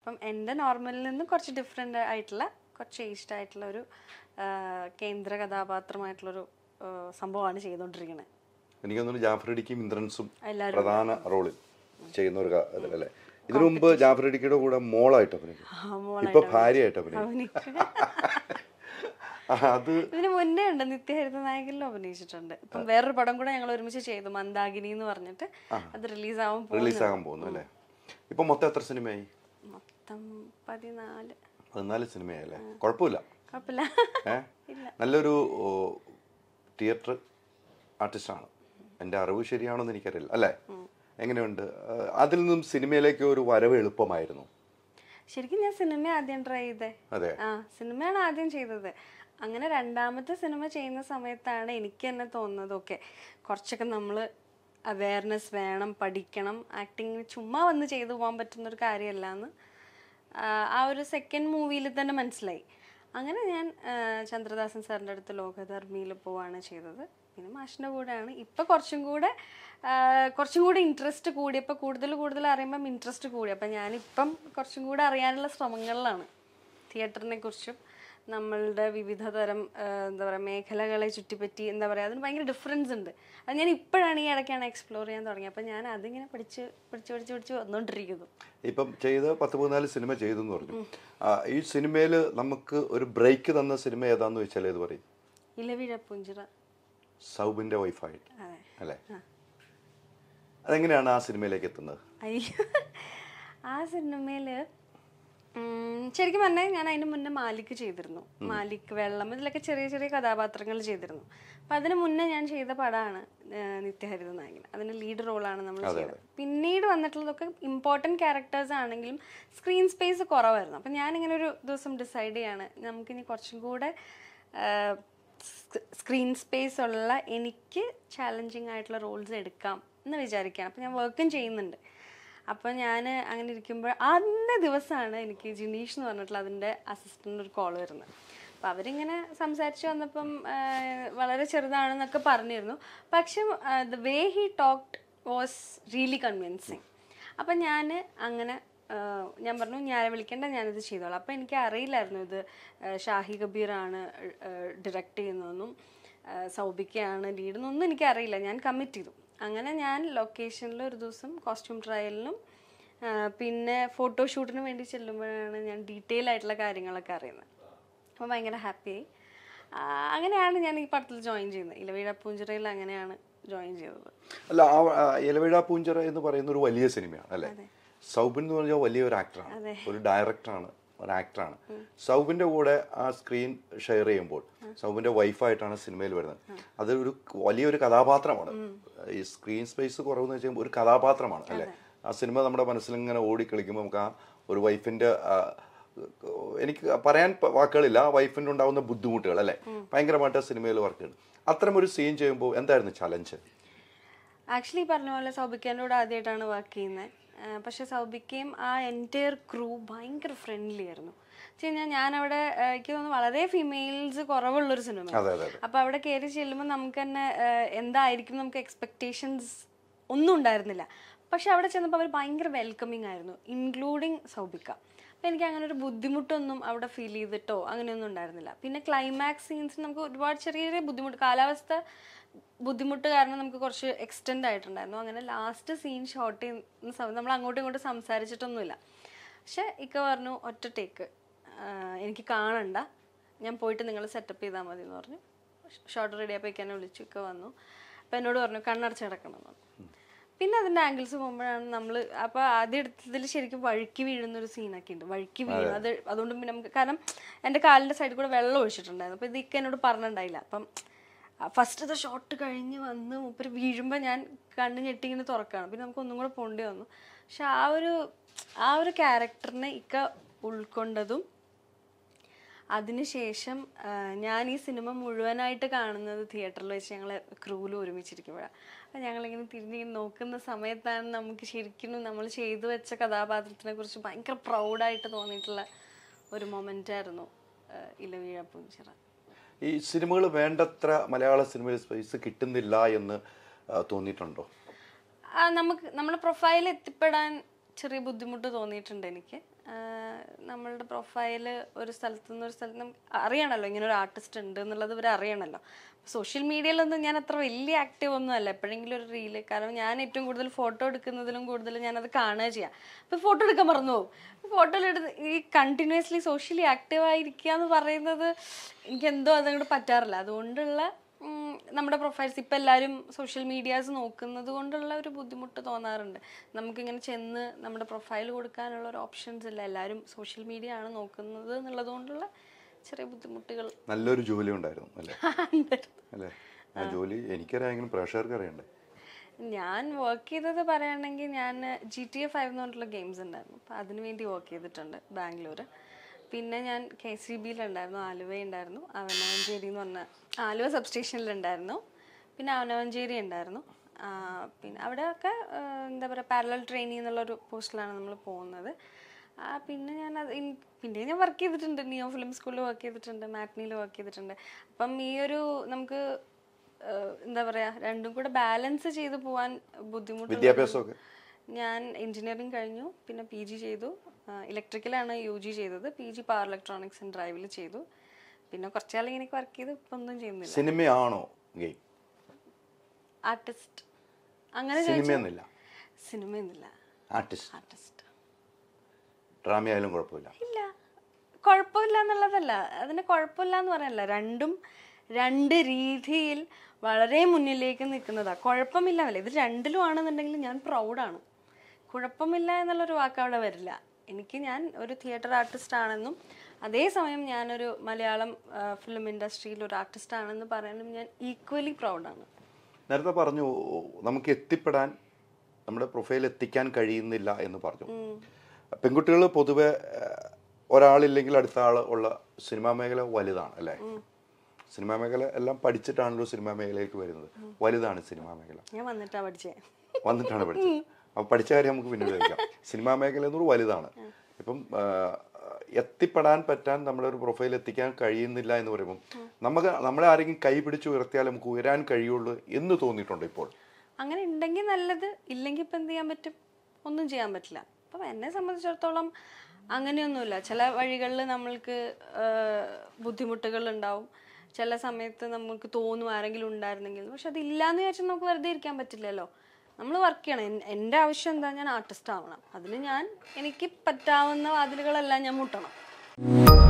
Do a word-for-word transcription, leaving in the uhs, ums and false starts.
അപ്പം എൻ്റെ നോർമലിൽ നിന്ന് കുറച്ച് ഡിഫറെൻ്റ് ആയിട്ടുള്ള കുറച്ച് ഏജ്ഡ് ആയിട്ടുള്ള ഒരു കേന്ദ്ര കഥാപാത്രമായിട്ടുള്ളൊരു സംഭവമാണ് ചെയ്തുകൊണ്ടിരിക്കുന്നത്. എനിക്ക് തോന്നുന്നു ജാഫർ ഇന്ദ്രൻസും പ്രധാന റോളിൽ ചെയ്യുന്ന ഒരു അല്ലേ? ഇതിനു മുമ്പ് ജാഫർ ഇടുക്കിയുടെ കൂടെ മോളായിട്ട് അഭിനയിക്കും, ഇപ്പൊ ഭാര്യയായിട്ട് അഭിനയിക്കും. അത് ഇതിന് മുന്നേ ഉണ്ട് നിത്യഹരിത നായകനിലും അഭിനയിച്ചിട്ടുണ്ട്. ഇപ്പം വേറൊരു പടം കൂടെ ഞങ്ങൾ ഒരുമിച്ച് ചെയ്തു, മന്ദാകിനി എന്ന് പറഞ്ഞിട്ട്. അത് റിലീസ് ആവാൻ റിലീസ് ആകാൻ പോകുന്നു അല്ലേ? ഇപ്പൊ മൊത്തം എത്ര സിനിമയായി? മൊത്തം പതിനാല് പതിനാല് സിനിമയായല്ലേ? കുഴപ്പമില്ല, കുഴപ്പമില്ല. നല്ലൊരു തിയേറ്റർ ആർട്ടിസ്റ്റാണ്. എൻ്റെ അറിവ് ശരിയാണോന്ന് എനിക്കറിയില്ല അല്ലേ? എങ്ങനെയുണ്ട്? അതിൽ നിന്നും സിനിമയിലേക്ക് ഒരു വരവ് എളുപ്പമായിരുന്നു? ശരിക്കും ഞാൻ സിനിമ ആദ്യം ട്രൈ ചെയ്തേ. അതെ, ആ സിനിമയാണ് ആദ്യം ചെയ്തത്. അങ്ങനെ രണ്ടാമത്തെ സിനിമ ചെയ്യുന്ന സമയത്താണ് എനിക്ക് തന്നെ തോന്നുന്നത്, ഓക്കെ കുറച്ചൊക്കെ നമ്മൾ അവയർനെസ് വേണം, പഠിക്കണം. ആക്ടിങ് ചുമ്മാ വന്ന് ചെയ്തു പോകാൻ പറ്റുന്നൊരു കാര്യമല്ല എന്ന് ആ ഒരു സെക്കൻഡ് മൂവിയിൽ തന്നെ മനസ്സിലായി. അങ്ങനെ ഞാൻ ചന്ദ്രദാസൻ സാറിൻ്റെ അടുത്ത് ലോകധർമ്മിയിൽ പോവാണ് ചെയ്തത്. പിന്നെ മാഷിൻ്റെ കൂടെയാണ്. ഇപ്പം കുറച്ചും കൂടെ കുറച്ചും കൂടി ഇൻട്രസ്റ്റ് കൂടിയപ്പോൾ കൂടുതൽ കൂടുതൽ അറിയുമ്പം ഇൻട്രസ്റ്റ് കൂടി. അപ്പം ഞാനിപ്പം കുറച്ചും കൂടെ അറിയാനുള്ള ശ്രമങ്ങളിലാണ് തിയേറ്ററിനെ കുറിച്ചും നമ്മളുടെ വിവിധ തരം എന്താ പറയുക മേഖലകളെ ചുറ്റിപ്പറ്റി എന്താ പറയുക അതിന് ഭയങ്കര ഡിഫറൻസ് ഉണ്ട്. അത് ഞാൻ ഇപ്പോഴാണ് ഈ ഇടയ്ക്കാണ് എക്സ്പ്ലോർ ചെയ്യാൻ തുടങ്ങിയത്. അപ്പം ഞാൻ അതിങ്ങനെ പഠിച്ച് പഠിച്ച് പഠിച്ച് പഠിച്ച് വന്നുകൊണ്ടിരിക്കുന്നു. ഇപ്പം ചെയ്ത് പത്ത് പതിനാല് സിനിമ ചെയ്തെന്ന് പറഞ്ഞു. ഈ സിനിമയിൽ നമുക്ക് ഒരു ബ്രേക്ക് തന്ന സിനിമ ഏതാന്ന് വെച്ചാൽ ഏത് പറയും? ഇലവിഴ പൂഞ്ചിറ, സൗബിന്റെ വൈഫായിട്ട് അല്ലേ? അതെങ്ങനെയാണ് ആ സിനിമയിലേക്ക് എത്തുന്നത്? അയ്യോ, ആ സിനിമയിൽ ശരിക്കും പറഞ്ഞാൽ ഞാൻ അതിന് മുന്നേ മാലിക് ചെയ്തിരുന്നു. മാലിക്, വെള്ളം, ഇതിലൊക്കെ ചെറിയ ചെറിയ കഥാപാത്രങ്ങൾ ചെയ്തിരുന്നു. അപ്പം അതിന് മുന്നേ ഞാൻ ചെയ്ത പടമാണ് നിത്യഹരിത നായകൻ. അതിന് ലീഡ് റോളാണ് നമ്മൾ ചെയ്തത്. പിന്നീട് വന്നിട്ടുള്ളതൊക്കെ ഇമ്പോർട്ടൻറ്റ് ക്യാരക്ടേഴ്സ് ആണെങ്കിലും സ്ക്രീൻ സ്പേസ് കുറവായിരുന്നു. അപ്പം ഞാനിങ്ങനെ ഒരു ദിവസം ഡിസൈഡ് ചെയ്യാണ് നമുക്കിനി കുറച്ചും കൂടെ സ്ക്രീൻ സ്പേസ് ഉള്ള എനിക്ക് ചാലഞ്ചിങ് ആയിട്ടുള്ള റോൾസ് എടുക്കാം എന്ന് വിചാരിക്കുകയാണ്. അപ്പം ഞാൻ വർക്കും ചെയ്യുന്നുണ്ട്. അപ്പോൾ ഞാൻ അങ്ങനെ ഇരിക്കുമ്പോൾ അന്നേ ദിവസമാണ് എനിക്ക് ജിനീഷ് എന്ന് പറഞ്ഞിട്ടുള്ള അതിൻ്റെ അസിസ്റ്റൻ്റ് ഒരു കോൾ വരുന്നത്. അപ്പോൾ അവരിങ്ങനെ സംസാരിച്ച് വന്നപ്പം വളരെ ചെറുതാണെന്നൊക്കെ പറഞ്ഞിരുന്നു. പക്ഷെ the way he talked was really convincing. അപ്പം ഞാൻ അങ്ങനെ ഞാൻ പറഞ്ഞു ഞാൻ വിളിക്കേണ്ട, ഞാനിത് ചെയ്തോളാം. അപ്പോൾ എനിക്ക് അറിയില്ലായിരുന്നു ഇത് ഷാഹി കബീറാണ് ഡയറക്റ്റ് ചെയ്യുന്നതെന്നും സൗബിക്കയാണ് ലീഡെന്നൊന്നും എനിക്കറിയില്ല. ഞാൻ കമ്മിറ്റ് ചെയ്തു. അങ്ങനെ ഞാൻ ലൊക്കേഷനിൽ ഒരു ദിവസം കോസ്റ്റ്യൂം ട്രയലിനും പിന്നെ ഫോട്ടോഷൂട്ടിനും വേണ്ടി ചെല്ലുമ്പോഴാണ് ഞാൻ ഡീറ്റെയിൽ ആയിട്ടുള്ള കാര്യങ്ങളൊക്കെ അറിയുന്നത്. അപ്പോൾ ഭയങ്കര ഹാപ്പിയായി. അങ്ങനെയാണ് ഞാൻ ഈ പടത്തിൽ ജോയിൻ ചെയ്യുന്നത്. ഇലവിഴ പൂഞ്ചിറയിൽ അങ്ങനെയാണ് ജോയിൻ ചെയ്തത്. അല്ല, ഇലവിഴ പൂഞ്ചിറ എന്ന് പറയുന്ന ഒരു വലിയ സിനിമയാണ് അല്ലേ? സൗബിൻ എന്ന് പറഞ്ഞാൽ വലിയൊരു ആക്ടറാണ്, ഒരു ഡയറക്ടറാണ്, ഒരു ആക്ടറാണ്. സൗബിന്റെ കൂടെ ആ സ്ക്രീൻ ഷെയർ ചെയ്യുമ്പോൾ സൗബിന്റെ വൈഫായിട്ടാണ് സിനിമയിൽ വരുന്നത്. അതൊരു വലിയൊരു കഥാപാത്രമാണ്. ഈ സ്ക്രീൻ സ്പേസ് കുറവെന്ന് വെച്ചാൽ ഒരു കഥാപാത്രമാണ് അല്ലേ? ആ സിനിമ നമ്മുടെ മനസ്സിൽ ഇങ്ങനെ ഓടിക്കളിക്കുമ്പോൾ നമുക്ക് ആ ഒരു വൈഫിന്റെ എനിക്ക് പറയാൻ വാക്കുകളില്ല, ആ വൈഫിൻ്റെ ഉണ്ടാകുന്ന ബുദ്ധിമുട്ടുകൾ അല്ലേ, ഭയങ്കരമായിട്ട് സിനിമയിൽ വർക്ക് ചെയ്യുന്നത്. അത്തരം ഒരു സീൻ ചെയ്യുമ്പോൾ എന്തായിരുന്നു ചലഞ്ച്? ആക്ച്വലി പറഞ്ഞ പോലെ സൗബിക്കേൻ്റെ കൂടെ ആദ്യമായിട്ടാണ് വർക്ക് ചെയ്യുന്നത്. പക്ഷെ സൗബിക്കയും ആ എൻറ്റയർ ക്രൂ ഭയങ്കര ഫ്രണ്ട്ലി ആയിരുന്നു. വെച്ച് കഴിഞ്ഞാൽ ഞാനവിടെ എനിക്ക് തോന്നുന്നു വളരെ ഫീമെയിൽസ് കുറവുള്ളൊരു സിനിമ. അപ്പോൾ അവിടെ കയറി ചെല്ലുമ്പോൾ നമുക്ക് തന്നെ എന്തായിരിക്കും നമുക്ക് എക്സ്പെക്റ്റേഷൻസ് ഒന്നും ഉണ്ടായിരുന്നില്ല. പക്ഷെ അവിടെ ചെന്നപ്പോൾ അവർ ഭയങ്കര വെൽക്കമിങ് ആയിരുന്നു, ഇൻക്ലൂഡിങ് സൗബിക്ക. അപ്പോൾ എനിക്ക് അങ്ങനെ ഒരു ബുദ്ധിമുട്ടൊന്നും അവിടെ ഫീൽ ചെയ്തിട്ടോ അങ്ങനെയൊന്നും ഉണ്ടായിരുന്നില്ല. പിന്നെ ക്ലൈമാക്സ് സീൻസ് നമുക്ക് ഒരുപാട് ചെറിയ ചെറിയ ബുദ്ധിമുട്ട്, കാലാവസ്ഥ ബുദ്ധിമുട്ട് കാരണം നമുക്ക് കുറച്ച് എക്സ്റ്റെൻഡ് ആയിട്ടുണ്ടായിരുന്നു. അങ്ങനെ ലാസ്റ്റ് സീൻ ഷോട്ട് ചെയ്യുന്ന സമയത്ത് നമ്മൾ അങ്ങോട്ടും ഇങ്ങോട്ടും സംസാരിച്ചിട്ടൊന്നുമില്ല. പക്ഷെ ഇക്ക പറഞ്ഞു ഒറ്റ ടേക്ക് എനിക്ക് കാണണ്ട, ഞാൻ പോയിട്ട് നിങ്ങൾ സെറ്റപ്പ് ചെയ്താൽ മതി എന്ന് പറഞ്ഞു. ഷോട്ട് റെഡി ആയപ്പോൾ ഇക്ക എന്നെ വിളിച്ചു, ഇക്ക വന്നു. അപ്പോൾ എന്നോട് പറഞ്ഞു കണ്ണടച്ച് കിടക്കണം എന്ന് പറഞ്ഞു. പിന്നെ അതിൻ്റെ ആംഗിൾസ് പോകുമ്പോഴാണ് നമ്മൾ അപ്പോൾ ആദ്യം എടുത്തതിൽ ശരിക്കും വഴുക്കി വീഴുന്നൊരു സീനൊക്കെ ഉണ്ട്. വഴുക്കി വീഴും അത് അതുകൊണ്ട് പിന്നെ നമുക്ക് കാരണം എൻ്റെ കാലിൻ്റെ സൈഡിൽ കൂടെ വെള്ളം ഒഴിച്ചിട്ടുണ്ടായിരുന്നു. അപ്പോൾ ഇത് ഇക്ക എന്നോട് പറഞ്ഞിട്ടുണ്ടായില്ല. അപ്പം ഫസ്റ്റത്തെ ഷോട്ട് കഴിഞ്ഞ് വന്ന് മൂപ്പര് വീഴുമ്പോൾ ഞാൻ കണ്ണ് ഞെട്ടി ഇങ്ങനെ തുറക്കുകയാണ്. പിന്നെ നമുക്ക് ഒന്നും കൂടെ പോകേണ്ടി വന്നു. പക്ഷെ ആ ഒരു ആ ഒരു ക്യാരക്ടറിനെ ഇക്ക ഉൾക്കൊണ്ടതും അതിനുശേഷം ഞാൻ ഈ സിനിമ മുഴുവനായിട്ട് കാണുന്നത് തിയേറ്ററിൽ വെച്ച് ഞങ്ങൾ ക്രൂവിൽ ഒരുമിച്ചിരിക്കുമ്പോഴാണ്. അപ്പം ഞങ്ങളിങ്ങനെ തിരിഞ്ഞിങ്ങനെ നോക്കുന്ന സമയത്താണ് നമുക്ക് ശരിക്കും നമ്മൾ ചെയ്തു വെച്ച കഥാപാത്രത്തിനെ കുറിച്ച് ഭയങ്കര പ്രൗഡായിട്ട് തോന്നിയിട്ടുള്ള ഒരു മൊമെൻ്റായിരുന്നു ഇലവിഴ പൂഞ്ചിറ. ഈ സിനിമകൾ വേണ്ടത്ര മലയാള സിനിമയിൽ സ്പേസ് കിട്ടുന്നില്ല എന്ന് തോന്നിയിട്ടുണ്ടോ? നമുക്ക് നമ്മുടെ പ്രൊഫൈലിൽ എത്തിപ്പെടാൻ ചെറിയ ബുദ്ധിമുട്ട് തോന്നിയിട്ടുണ്ട് എനിക്ക്. നമ്മളുടെ പ്രൊഫൈല് ഒരു സ്ഥലത്തു നിന്ന് ഒരു സ്ഥലത്ത് നമുക്ക് അറിയണമല്ലോ ഇങ്ങനെ ഒരു ആർട്ടിസ്റ്റ് ഉണ്ട് എന്നുള്ളത് ഇവർ അറിയണമല്ലോ. സോഷ്യൽ മീഡിയയിലൊന്നും ഞാൻ അത്ര വലിയ ആക്റ്റീവ് ഒന്നും അല്ല, എപ്പോഴെങ്കിലും ഒരു റീല്. കാരണം ഞാൻ ഏറ്റവും കൂടുതൽ ഫോട്ടോ എടുക്കുന്നതിലും കൂടുതൽ ഞാനത് കാണുക ചെയ്യാം. അപ്പോൾ ഫോട്ടോ എടുക്കാൻ മറന്നു പോകും. ഫോട്ടോയിലെടുത്ത് ഈ കണ്ടിന്യൂസ്ലി സോഷ്യലി ആക്റ്റീവ് ആയിരിക്കുക എന്ന് പറയുന്നത് എനിക്കെന്തോ അതങ്ങോട്ട് പറ്റാറില്ല. അതുകൊണ്ടുള്ള നമ്മുടെ പ്രൊഫൈൽസ് ഇപ്പം എല്ലാവരും സോഷ്യൽ മീഡിയാസ് നോക്കുന്നത് കൊണ്ടുള്ള ഒരു ബുദ്ധിമുട്ട് തോന്നാറുണ്ട്. നമുക്കിങ്ങനെ ചെന്ന് നമ്മുടെ പ്രൊഫൈൽ കൊടുക്കാനുള്ള ഒരു ഓപ്ഷൻസ് ഇല്ല, എല്ലാവരും സോഷ്യൽ മീഡിയ ആണ് നോക്കുന്നത് എന്നുള്ളത് കൊണ്ടുള്ള ചെറിയ ബുദ്ധിമുട്ടുകൾ. നല്ലൊരു ജോലി ഉണ്ടായിരുന്നു അല്ലേ? അല്ലേ, ആ ജോലി എനിക്കറിയാമെങ്കിലും പ്രേക്ഷകർക്ക് അറിയണ്ടേ? ഞാൻ വർക്ക് ചെയ്തത് പറയുകയാണെങ്കിൽ ഞാൻ ജി ടി എ ഫൈവ് എന്ന് പറഞ്ഞിട്ടുള്ള ഗെയിംസ് ഉണ്ടായിരുന്നു, അപ്പോൾ അതിനു വേണ്ടി വർക്ക് ചെയ്തിട്ടുണ്ട് ബാംഗ്ലൂർ. പിന്നെ ഞാൻ കെ സി ബിയിലുണ്ടായിരുന്നു, ആലുവ ഉണ്ടായിരുന്നു, അവനവഞ്ചേരി എന്ന് പറഞ്ഞ ആലുവ സബ് സ്റ്റേഷനിലുണ്ടായിരുന്നു, പിന്നെ അവനവഞ്ചേരി ഉണ്ടായിരുന്നു. പിന്നെ അവിടെയൊക്കെ എന്താ പറയുക പാരലൽ ട്രെയിനിങ് എന്നുള്ളൊരു പോസ്റ്റിലാണ് നമ്മൾ പോകുന്നത്. പിന്നെ ഞാൻ അത് പിന്നെ ഞാൻ വർക്ക് ചെയ്തിട്ടുണ്ട്, നിയോ ഫിലിം സ്കൂളിൽ വർക്ക് ചെയ്തിട്ടുണ്ട്, മാറ്റ്നിയിൽ വർക്ക് ചെയ്തിട്ടുണ്ട്. അപ്പം ഈ ഒരു നമുക്ക് എന്താ പറയുക രണ്ടും കൂടെ ബാലൻസ് ചെയ്ത് പോകാൻ ബുദ്ധിമുട്ട്. വിദ്യാഭ്യാസമൊക്കെ ഞാൻ എഞ്ചിനീയറിംഗ് കഴിഞ്ഞു, പിന്നെ പി ജി ചെയ്തു. ഇലക്ട്രിക്കലാണ് യു ജി ചെയ്തത്, P G power electronics and ഡ്രൈവിൽ ചെയ്തു. പിന്നെ കുറച്ചാൾ ഇങ്ങനെ വർക്ക് ചെയ്ത് ഇപ്പം ഒന്നും ചെയ്യുന്നില്ല. സിനിമയാണോ ഗെയിം? ആർട്ടിസ്റ്റ് അങ്ങനെ സിനിമയൊന്നുമില്ല. സിനിമയൊന്നുമില്ല, ആർട്ടിസ്റ്റ്. ആർട്ടിസ്റ്റ്. ഡ്രാമയായാലും കുഴപ്പമില്ല? ഇല്ല, കുഴപ്പമില്ല എന്നുള്ളതല്ല, അതിന് കുഴപ്പമില്ല എന്ന് പറയാനല്ല, രണ്ടും രണ്ട് രീതിയിൽ വളരെ മുന്നിലേക്ക് നിൽക്കുന്നതാണ്. കുഴപ്പമില്ല എന്നല്ല, ഇത് രണ്ടിലും ആണെന്നുണ്ടെങ്കിൽ ഞാൻ പ്രൗഡാണ്. കുഴപ്പമില്ല എന്നുള്ളൊരു വാക്ക് അവിടെ വരില്ല. എനിക്ക് ഞാൻ ഒരു തിയേറ്റർ ആർട്ടിസ്റ്റ് ആണെന്നും അതേസമയം ഞാനൊരു മലയാളം ഫിലിം ഇൻഡസ്ട്രിയിൽ ഒരു ആർട്ടിസ്റ്റ് ആണെന്ന് പറയാനും ഞാൻ ഈക്വലി പ്രൗഡാണ്. നേരത്തെ പറഞ്ഞു നമുക്ക് എത്തിപ്പെടാൻ നമ്മുടെ പ്രൊഫൈൽ എത്തിക്കാൻ കഴിയുന്നില്ല എന്ന് പറഞ്ഞു. പെൺകുട്ടികൾ പൊതുവെ ഒരാളില്ലെങ്കിൽ അടുത്ത ആൾ ഉള്ള സിനിമാ മേഖല വലുതാണ് അല്ലേ? സിനിമാ മേഖല എല്ലാം പഠിച്ചിട്ടാണല്ലോ സിനിമാ മേഖലയിലേക്ക് വരുന്നത്. വലുതാണ് സിനിമാ മേഖല. ഞാൻ വന്നിട്ടാണ് പഠിച്ചേ വന്നിട്ടാണ് പഠിച്ചത്. അപ്പോൾ പഠിച്ച കാര്യം നമുക്ക് പിന്നീട് ചോദിക്കാം. സിനിമാ മേഖല എന്നൊരു വലുതാണ്. ഇപ്പം എത്തിപ്പെടാൻ പറ്റാൻ നമ്മുടെ ഒരു പ്രൊഫൈൽ എത്തിക്കാൻ കഴിയുന്നില്ല എന്ന് പറയുമ്പോൾ നമുക്ക് നമ്മളെ ആരെങ്കിലും കൈ പിടിച്ച് ഉയർത്തിയാൽ നമുക്ക് ഉയരാൻ കഴിയുള്ളൂ എന്ന് തോന്നിയിട്ടുണ്ട് ഇപ്പോൾ? അങ്ങനെ ഉണ്ടെങ്കിൽ നല്ലത്, ഇല്ലെങ്കിൽ ഇപ്പം എന്ത് ചെയ്യാൻ പറ്റും? ഒന്നും ചെയ്യാൻ പറ്റില്ല. അപ്പം എന്നെ സംബന്ധിച്ചിടത്തോളം അങ്ങനെയൊന്നുമില്ല. ചില വഴികളിൽ നമ്മൾക്ക് ബുദ്ധിമുട്ടുകൾ ഉണ്ടാവും, ചില സമയത്ത് നമുക്ക് തോന്നും ആരെങ്കിലും ഉണ്ടായിരുന്നെങ്കിൽ. പക്ഷെ അതില്ലാന്ന് വിചാരിച്ചാൽ നമുക്ക് വെറുതെ ഇരിക്കാൻ പറ്റില്ലല്ലോ. നമ്മൾ വർക്ക് ചെയ്യണം. എൻ്റെ ആവശ്യം എന്താ? ഞാൻ ആർട്ടിസ്റ്റ് ആവണം. അതിന് ഞാൻ എനിക്ക് പറ്റാവുന്ന വാതിലുകളെല്ലാം ഞാൻ മുട്ടണം.